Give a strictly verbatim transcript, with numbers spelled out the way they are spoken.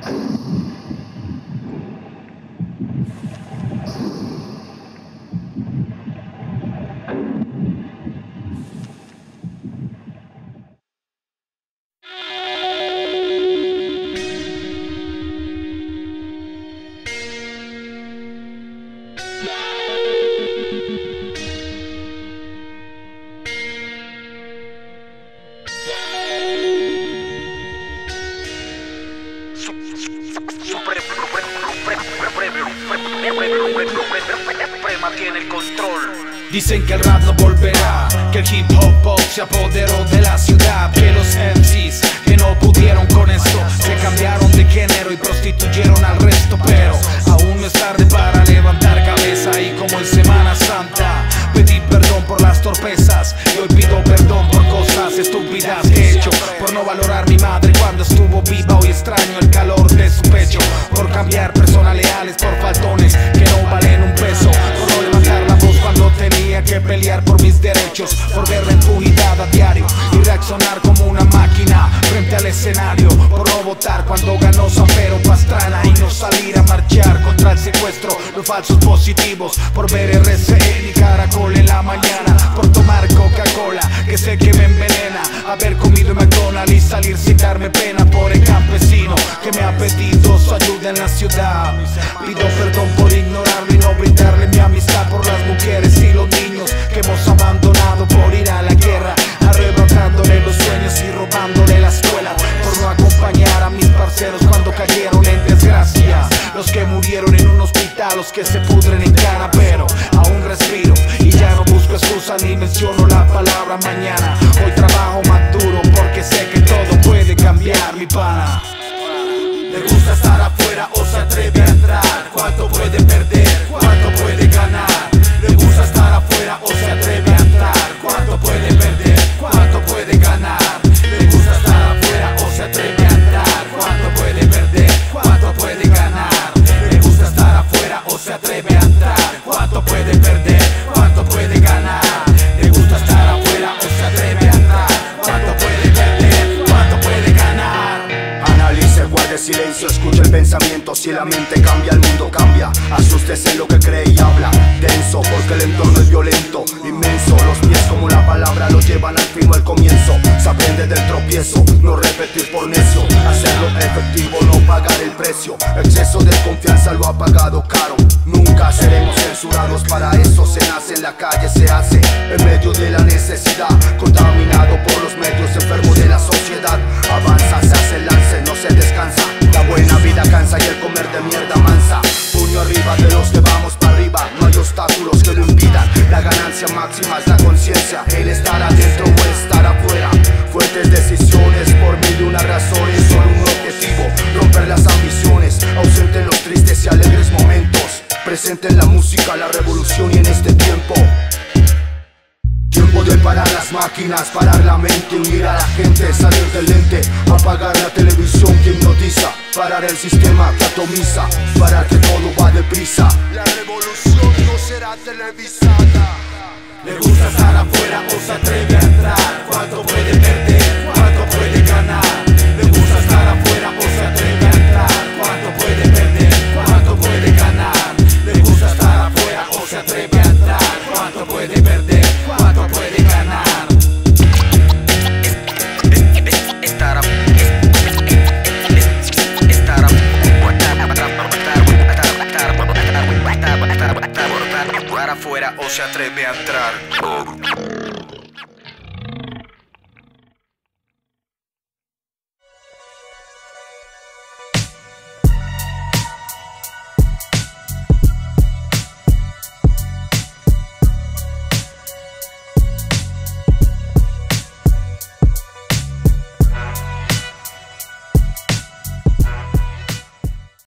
Tiene el control. Dicen que el rap no volverá, que el hip hop pop se apoderó de la ciudad, que los M Cs que no pudieron con esto se cambiaron de género y prostituyeron al resto. Pero aún no es tarde para levantar cabeza, y como en Semana Santa pedí perdón por las torpezas y hoy pido perdón por cosas estúpidas que he hecho, por no valorar mi madre cuando estuvo viva. Hoy extraño el calor de su pecho, por cambiar personas leales por faltones que no valen un peso, por no levantar la voz cuando tenía que pelear por mis derechos, por ver la impunidad a diario y reaccionar como una máquina frente al escenario, por no votar cuando ganó San Pedro Pastrana y no salir a marchar contra el secuestro, los falsos positivos, por ver R C N y Caracol en la mañana, por tomar Coca-Cola que sé que me envenena, haber comido en McDonald's y salir sin darme pena, por el campesino que me ha pedido su ayuda en la ciudad. Pido perdón por ignorarlo y no brindarle mi amistad, por las mujeres y los niños que hemos abandonado por ir a la guerra, arrebatándole los sueños y robándole la escuela, por no acompañar a mis parceros cuando cayeron en desgracia, los que murieron en un hospital, los que se pudren en cana. Pero aún respiro y ya no busco excusa ni menciono la palabra mañana. Hoy trabajo más duro porque sé que todo puede cambiar, mi pana. Le gusta estar afuera o se atreve a entrar. ¿Cuánto puede perder? ¿Cuánto puede ganar? Le gusta estar afuera o se atreve a entrar. ¿Cuánto puede perder? ¿Cuánto puede ganar? Le gusta estar afuera o se atreve a entrar. ¿Cuánto puede perder? ¿Cuánto puede ganar? Le gusta estar afuera o se atreve a entrar. ¿Cuánto puede perder? ¿Cuánto puede ganar? Le gusta estar afuera o se atreve a entrar. ¿Cuánto puede perder? ¿Cuánto puede ganar? Analice, guarde silencio, escuche el pensamiento. Si la mente cambia, el mundo cambia. Asústese en lo que cree y habla denso, porque el entorno es violento, inmenso. Los pies como la palabra lo llevan al fin o al comienzo. Se aprende del tropiezo, no repetir por necio. Hacerlo efectivo, no pagar el precio. Exceso de confianza lo ha pagado caro. Nunca seremos censurados, para eso se nace. En la calle se hace, en medio de la necesidad. Contaminado por los medios, enfermo de la sociedad. Avanza, se hace el lance, no se descansa. La buena vida cansa y el comer de mierda mansa. Puño arriba de los que vamos para arriba, no hay obstáculos que lo impidan. La ganancia máxima es la conciencia, el estar adentro o estar afuera. Fuertes decisiones por mil y una razones, solo un objetivo: romper las ambiciones. Ausente en los tristes y alegres momentos, presente en la música, la revolución y en este tiempo. Tiempo de parar las máquinas, parar la mente, unir a la gente, salir del lente, apagar la televisión que hipnotiza, parar el sistema que atomiza, parar que todo va deprisa. La revolución no será televisada. Le gusta estar afuera o se atreve a entrar. ¿Cuánto puede perder? ¿Cuánto puede ganar? Le gusta estar afuera o se atreve a entrar. ¿Cuánto puede perder? ¿Cuánto puede ganar? Le gusta estar afuera o se atreve a entrar. ¿Cuánto puede perder? ¿Cuánto puede ganar? Estar afuera o se atreve a entrar.